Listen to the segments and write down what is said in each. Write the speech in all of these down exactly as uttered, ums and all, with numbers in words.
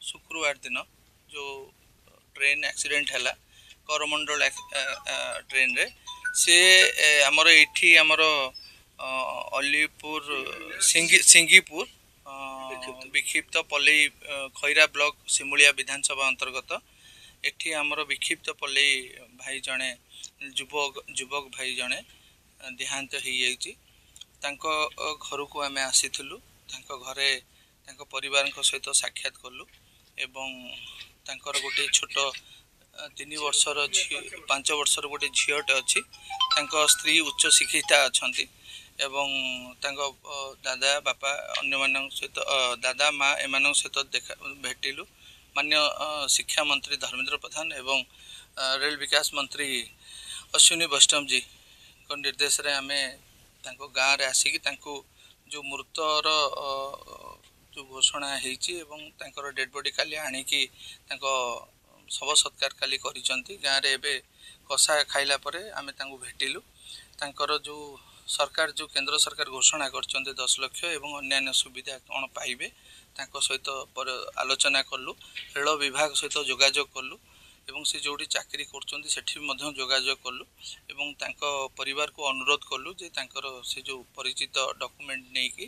शुक्रवार दिन जो ट्रेन एक्सीडेंट है करमंडल ट्रेन रे से आमर ये आमर अलीपुर सिंगी सिंगीपुर विक्षिप्त पल्लई खैरा ब्लॉक सिमुलिया विधानसभा अंतर्गत एठी आमर विक्षिप्त पल्लई भाई जड़े युवक युवक भाई जड़े देहांत हो घर को आम आसीलु घरे परिवार सहित साक्षात कलु एवं तांकर गोटे छोट तीन वर्षर झी पांच वर्षर गोटे झीटे अच्छी स्त्री उच्च शिक्षिता अच्छा एवं दादा बापा अन्य मान सहित दादा माँ एम सहित देखा भेटिलु मान्य शिक्षा मंत्री धर्मेंद्र प्रधान एवं रेल विकास मंत्री अश्विनी वैष्णव जी को निर्देश रे आमे तांको गाँव रे आसिकी तांको जो मृतर जो घोषणा होती डेड बॉडी काली आणिकी शव सत्कार काली करिसंती गाँव रे एबे कषा खाइला परे आमे तांको भेटिलु तांकर जो सरकार जो केंद्र सरकार घोषणा करछन्ते दस लाख एवं अन्य सुविधा कौन पाइबे तांको सहित आलोचना कलु रेल विभाग सहित जोगाजोग कलु एवं से जोड़ी चाकरी करछन्ते सेठी मध्य जोगाजोग कलु एवं तांको परिवार को अनुरोध कलु जे तांकर से जो परिचित डॉक्यूमेंट नहीं कि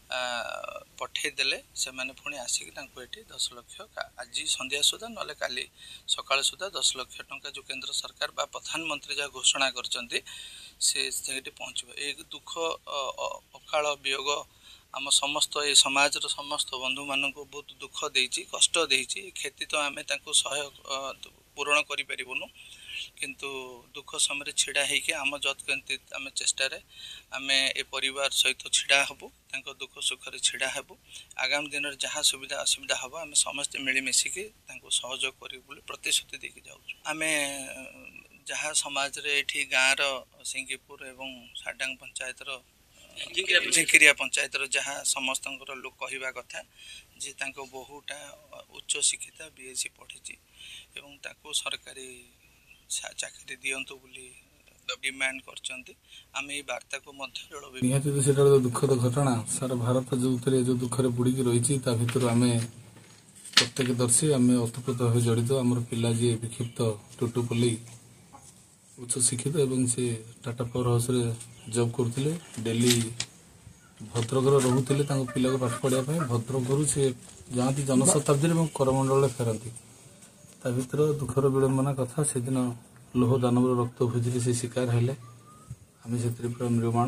पठे देले से माने पुणी आसिक तांको एठी दस लाख आज संध्या सुधा नले काली सकाळ सुधा दस लाख टंका जो केंद्र सरकार बा प्रधानमंत्री जा घोषणा करछन्ते से सेठी पहुँचबे एक दुख अकाल वियोग आम समस्त ए समाज रो समस्त बंधु मान को बहुत दुख देछि कष्ट देछि खेती तो आमे तांको सहयोग पूरण करि परिबनु किंतु दुख समय छिड़ा होकि आम जत आम चेष्टा आमे ए परिवार सहित छिड़ा हबु तांको दुख सुख रे छिड़ा हबु आगामी दिन में जहाँ सुविधा असुविधा हम आम समस्त मिलमिशिकी तांको सहयोग करिबु बोली प्रतिश्रुति देके जाऊ आमे जहाँ समाज रे एठी गाँव रो सिंगीपुर एवं साडांग पंचायत रो झिंकिरिया पंचायत रो जहाँ समस्त लोक कहवा कथा जे तांको बहुटा उच्च शिक्षिता बीएससी पढ़ी एवं ताको सरकारी चाकरी दियंतु बोली डिमांड करचंती आमे ए वार्ता को मध्य निहाती तो सेटा तो दुखद घटना सारा भारत जो उतरे जो दुख रे बुड़ी की रही ता भितर आमे प्रत्येक दर्शी आमे ओतप्रोत भाव जड़ित आमर पिला जी विक्षिप्त टुटु पल्लई उच्च शिक्षित एवं से टाटा पावर हाउस रे जॉब करथिले डेली भद्रक रोते पिला को पाठ पढ़ाई भद्रक से जाती जनशताब्दी और करमंडल फेरती ता भर दुखर विड़ंबना कथा से दिन लोह दानव रक्त भोजी से शिकार हेले आम से पूरा निर्माण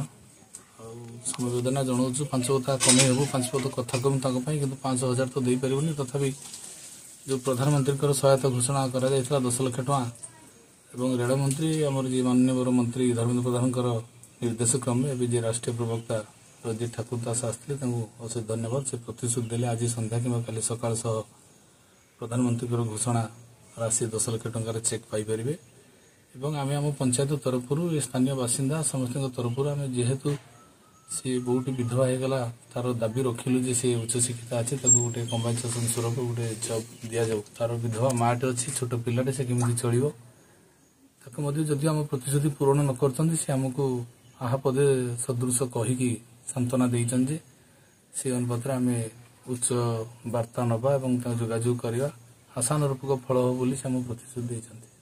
समवेदना जनाऊँ पांच कथा कमे हेबू पांच पद कथा कम कि पांच हजार तो दे पारे तथापि जो प्रधानमंत्री सहायता घोषणा कर दस लाख टଙ୍କା एवं रेल मंत्री आमर जी माननीय मंत्री धर्मेंद्र प्रधान निर्देश क्रमे ए जे राष्ट्रीय प्रवक्ता रंजीत ठाकुर दास आसते अशेष धन्यवाद से प्रतिश्रुति देले आज संध्या कि काली सकाळ सह प्रधानमंत्री घोषणा राशि दस लाख टंकार चेक पाइपर एवं आम आम पंचायत तरफ स्थानीय बासिंदा समस्त तरफ आम जेहेतु सी बहुत विधवा होगला तार दाबी रखिलु जे सी उच्च शिक्षिता अच्छे गोटे कंपनसेसन स्वरूप गोटे जॉब दि जाऊ तार विधवा माटे अच्छी छोट पिलाटे से केमी चलो जदि आम प्रतिश्रुति पूरण न कर सी आमको आहा पदे सदृश कहीकि सांत्वना देते से अनुपात आम उच्च वार्ता नवा और जोगाजोग करवा आशानुरूपक फल हो बोली से आम प्रतिश्रुति देते।